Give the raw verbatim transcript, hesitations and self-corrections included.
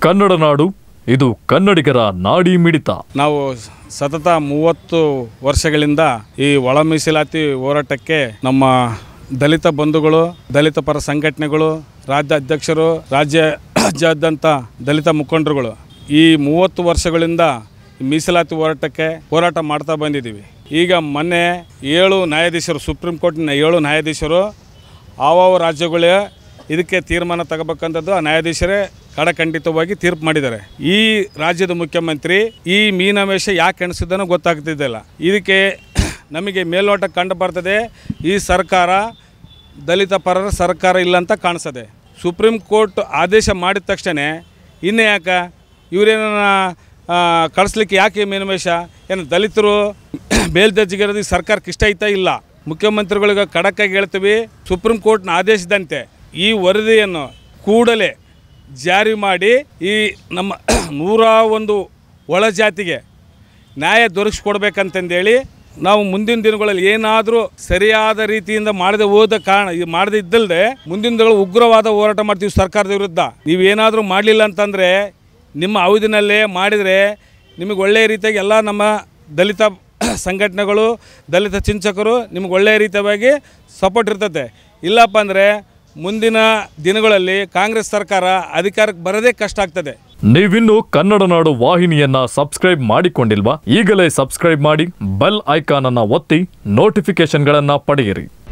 ಕನ್ನಡ ನಾಡು, ಇದು ಕನ್ನಡಿಗರ ನಾಡಿ ಮಿಡಿತ. ನಾವು ಸತತ ಮೂವತ್ತು ವರ್ಷಗಳಿಂದ ಈ ಒಳ ಮೀಸಲಾತಿ ಹೋರಾಟಕ್ಕೆ ನಮ್ಮ ದಲಿತ ಬಂಧುಗಳು, ದಲಿತ ಪರ ಸಂಘಟನೆಗಳು, ರಾಜ್ಯ ಅಧ್ಯಕ್ಷರು, ರಾಜ್ಯ ರಾಜ್ಯಾದ್ಯಂತ ದಲಿತ ಮುಖಂಡರುಗಳು ಈ ಮೂವತ್ತು ವರ್ಷಗಳಿಂದ ಮೀಸಲಾತಿ ಹೋರಾಟಕ್ಕೆ ಹೋರಾಟ ಮಾಡ್ತಾ ಬಂದಿದ್ದೀವಿ. ಈಗ ಮೊನ್ನೆ ಏಳು ನ್ಯಾಯಾಧೀಶರು, ಸುಪ್ರೀಂ ಕೋರ್ಟಿನ ಏಳು ನ್ಯಾಯಾಧೀಶರು ಆವಾವ ರಾಜ್ಯಗಳೇ ಇದಕ್ಕೆ ತೀರ್ಮಾನ ತಗೋಬೇಕಂಥದ್ದು ಆ ನ್ಯಾಯಾಧೀಶರೇ ಕಡಖಂಡಿತವಾಗಿ ತೀರ್ಪು ಮಾಡಿದ್ದಾರೆ. ಈ ರಾಜ್ಯದ ಮುಖ್ಯಮಂತ್ರಿ ಈ ಮೀನಾಮೇಷ ಯಾಕೆ ಎಣಿಸಿದ್ದನೋ ಗೊತ್ತಾಗ್ತಿದ್ದಿಲ್ಲ. ಇದಕ್ಕೆ ನಮಗೆ ಮೇಲ್ನೋಟ ಕಂಡು ಬರ್ತದೆ ಈ ಸರ್ಕಾರ ದಲಿತ ಪರರ ಸರ್ಕಾರ ಇಲ್ಲ ಅಂತ ಕಾಣಿಸ್ತದೆ. ಸುಪ್ರೀಂ ಕೋರ್ಟ್ ಆದೇಶ ಮಾಡಿದ ತಕ್ಷಣ ಇನ್ನೇ ಯಾಕೆ ಇವರೇನ ಕಳಿಸ್ಲಿಕ್ಕೆ ಯಾಕೆ ಮೀನಾಮೇಷ? ಏನು ದಲಿತರು ಮೇಲ್ದರ್ಜೆಗಿರೋದು ಈ ಸರ್ಕಾರಕ್ಕೆ ಇಷ್ಟ ಐತಾ ಇಲ್ಲ? ಮುಖ್ಯಮಂತ್ರಿಗಳಿಗೆ ಖಡಕ್ಕಾಗಿ ಹೇಳ್ತೀವಿ, ಸುಪ್ರೀಂ ಕೋರ್ಟ್ನ ಆದೇಶದಂತೆ ಈ ವರದಿಯನ್ನು ಕೂಡಲೇ ಜಾರಿ ಮಾಡಿ ಈ ನಮ್ಮ ನೂರ ಒಂದು ಒಳ ಜಾತಿಗೆ ನ್ಯಾಯ ದೊರಕಿಸ್ಕೊಡ್ಬೇಕಂತಂದೇಳಿ ನಾವು ಮುಂದಿನ ದಿನಗಳಲ್ಲಿ ಏನಾದರೂ ಸರಿಯಾದ ರೀತಿಯಿಂದ ಮಾಡದೆ ಹೋದ ಕಾರಣ ಇದು ಮಾಡದೇ ಇದ್ದಲ್ಲದೆ ಮುಂದಿನ ದಿನಗಳು ಉಗ್ರವಾದ ಹೋರಾಟ ಮಾಡ್ತೀವಿ ಸರ್ಕಾರದ ವಿರುದ್ಧ. ನೀವೇನಾದರೂ ಮಾಡಲಿಲ್ಲ ಅಂತಂದರೆ ನಿಮ್ಮ ಅವಧಿನಲ್ಲೇ ಮಾಡಿದರೆ ನಿಮಗೆ ಒಳ್ಳೆಯ ರೀತಿಯಾಗಿ ಎಲ್ಲ ನಮ್ಮ ದಲಿತ ಸಂಘಟನೆಗಳು, ದಲಿತ ಚಿಂತಕರು ನಿಮಗೆ ಒಳ್ಳೆಯ ರೀತಿಯಾಗಿ ಸಪೋರ್ಟ್ ಇರ್ತದೆ. ಇಲ್ಲಪ್ಪ ಅಂದರೆ ಮುಂದಿನ ದಿನಗಳಲ್ಲಿ ಕಾಂಗ್ರೆಸ್ ಸರ್ಕಾರ ಅಧಿಕಾರಕ್ಕೆ ಬರೋದೇ ಕಷ್ಟ ಆಗ್ತದೆ. ನೀವಿನ್ನು ಕನ್ನಡ ನಾಡು ವಾಹಿನಿಯನ್ನ ಸಬ್ಸ್ಕ್ರೈಬ್ ಮಾಡಿಕೊಂಡಿಲ್ವಾ? ಈಗಲೇ ಸಬ್ಸ್ಕ್ರೈಬ್ ಮಾಡಿ, ಬೆಲ್ ಐಕಾನ್ ಅನ್ನ ಒತ್ತಿ ನೋಟಿಫಿಕೇಶನ್ಗಳನ್ನ ಪಡೆಯಿರಿ.